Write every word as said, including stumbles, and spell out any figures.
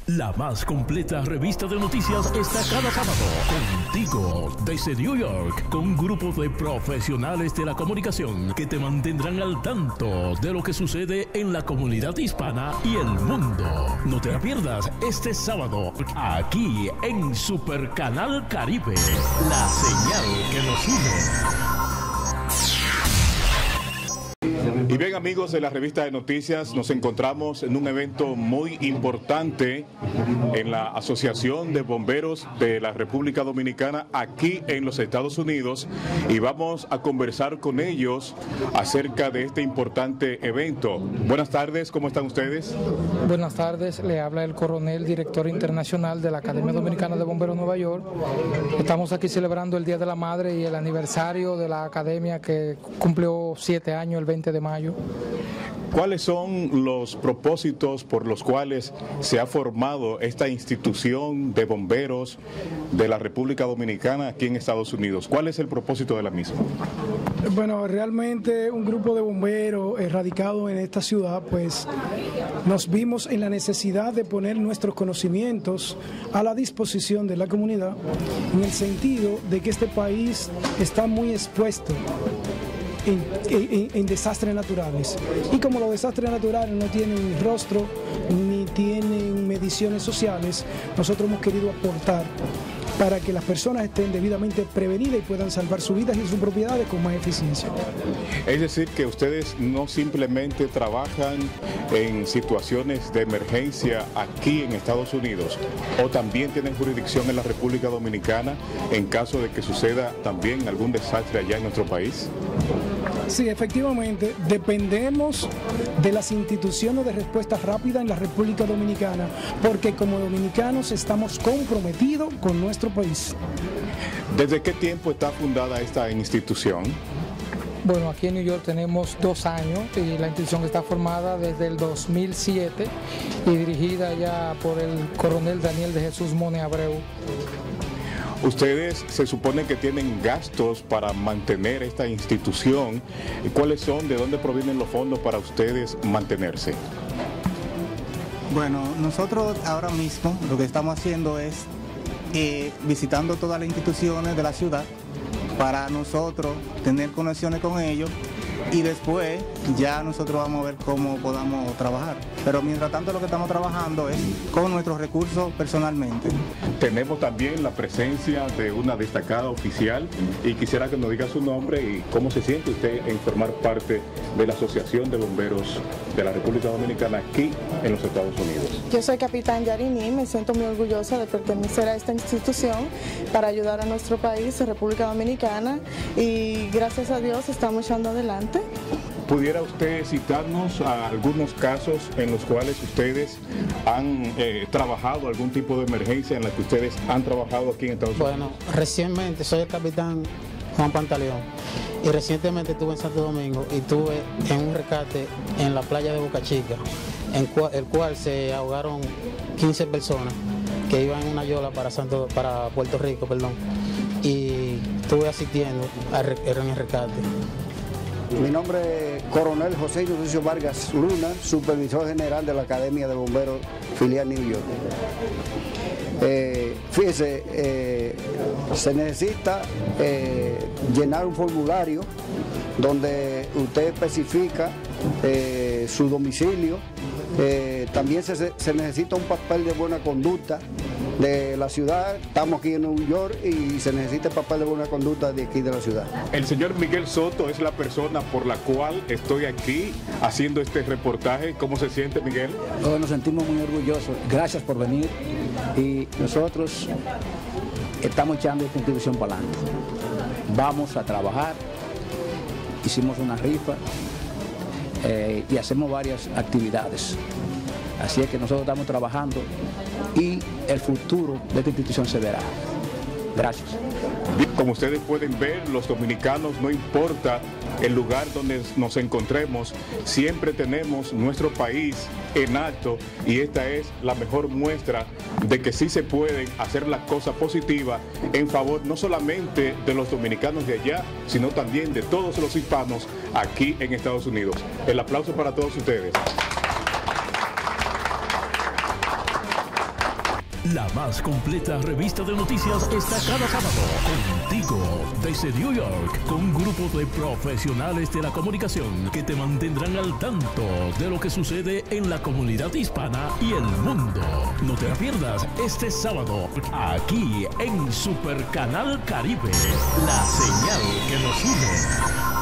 La más completa revista de noticias está cada sábado contigo desde New York, con un grupo de profesionales de la comunicación que te mantendrán al tanto de lo que sucede en la comunidad hispana y el mundo. No te la pierdas este sábado aquí en Super Canal Caribe, la señal que nos une. Y bien, amigos de la revista de noticias, nos encontramos en un evento muy importante en la Asociación de Bomberos de la República Dominicana aquí en los Estados Unidos, y vamos a conversar con ellos acerca de este importante evento. Buenas tardes, ¿cómo están ustedes? Buenas tardes, le habla el coronel, director internacional de la Academia Dominicana de Bomberos Nueva York. Estamos aquí celebrando el Día de la Madre y el aniversario de la Academia, que cumplió siete años el veinte de mayo. ¿Cuáles son los propósitos por los cuales se ha formado esta institución de bomberos de la República Dominicana aquí en Estados Unidos? ¿Cuál es el propósito de la misma? Bueno, realmente un grupo de bomberos radicado en esta ciudad, pues nos vimos en la necesidad de poner nuestros conocimientos a la disposición de la comunidad, en el sentido de que este país está muy expuesto En, en, en desastres naturales, y como los desastres naturales no tienen ni rostro ni tienen mediciones sociales, nosotros hemos querido aportar para que las personas estén debidamente prevenidas y puedan salvar sus vidas y sus propiedades con más eficiencia. Es decir, que ustedes no simplemente trabajan en situaciones de emergencia aquí en Estados Unidos, o también tienen jurisdicción en la República Dominicana en caso de que suceda también algún desastre allá en nuestro país. Sí, efectivamente, dependemos de las instituciones de respuesta rápida en la República Dominicana, porque como dominicanos estamos comprometidos con nuestro país. ¿Desde qué tiempo está fundada esta institución? Bueno, aquí en New York tenemos dos años y la institución está formada desde el dos mil siete y dirigida ya por el coronel Daniel de Jesús Mone Abreu. Ustedes se supone que tienen gastos para mantener esta institución. ¿Cuáles son? ¿De dónde provienen los fondos para ustedes mantenerse? Bueno, nosotros ahora mismo lo que estamos haciendo es eh, visitando todas las instituciones de la ciudad para nosotros tener conexiones con ellos, y después ya nosotros vamos a ver cómo podamos trabajar. Pero mientras tanto lo que estamos trabajando es con nuestros recursos personalmente. Tenemos también la presencia de una destacada oficial, y quisiera que nos diga su nombre y cómo se siente usted en formar parte de la Asociación de Bomberos de la República Dominicana aquí en los Estados Unidos. Yo soy capitán Yarini, me siento muy orgullosa de pertenecer a esta institución para ayudar a nuestro país, República Dominicana, y gracias a Dios estamos echando adelante. ¿Pudiera usted citarnos a algunos casos en los cuales ustedes han eh, trabajado, algún tipo de emergencia en la que ustedes han trabajado aquí en Estados Unidos? Bueno, recientemente soy el capitán Juan Pantaleón, y recientemente estuve en Santo Domingo y estuve en un rescate en la playa de Boca Chica, en cual, el cual se ahogaron quince personas que iban en una yola para, Santo, para Puerto Rico, perdón, y estuve asistiendo al, en el rescate. Mi nombre es Coronel José Inocencio Vargas Luna, supervisor general de la Academia de Bomberos filial New York. Eh, fíjese, eh, se necesita eh, llenar un formulario donde usted especifica eh, su domicilio. Eh, también se, se necesita un papel de buena conducta de la ciudad. Estamos aquí en New York y se necesita el papel de buena conducta de aquí de la ciudad. El señor Miguel Soto es la persona por la cual estoy aquí haciendo este reportaje. ¿Cómo se siente, Miguel? Todos nos sentimos muy orgullosos. Gracias por venir, y nosotros estamos echando esta institución para adelante. Vamos a trabajar. Hicimos una rifa eh, y hacemos varias actividades. Así es que nosotros estamos trabajando y el futuro de esta institución se verá. Gracias. Como ustedes pueden ver, los dominicanos, no importa el lugar donde nos encontremos, siempre tenemos nuestro país en alto, y esta es la mejor muestra de que sí se pueden hacer las cosas positivas en favor no solamente de los dominicanos de allá, sino también de todos los hispanos aquí en Estados Unidos. El aplauso para todos ustedes. La más completa revista de noticias está cada sábado contigo desde New York, con un grupo de profesionales de la comunicación que te mantendrán al tanto de lo que sucede en la comunidad hispana y el mundo. No te la pierdas este sábado aquí en Super Canal Caribe, la señal que nos une.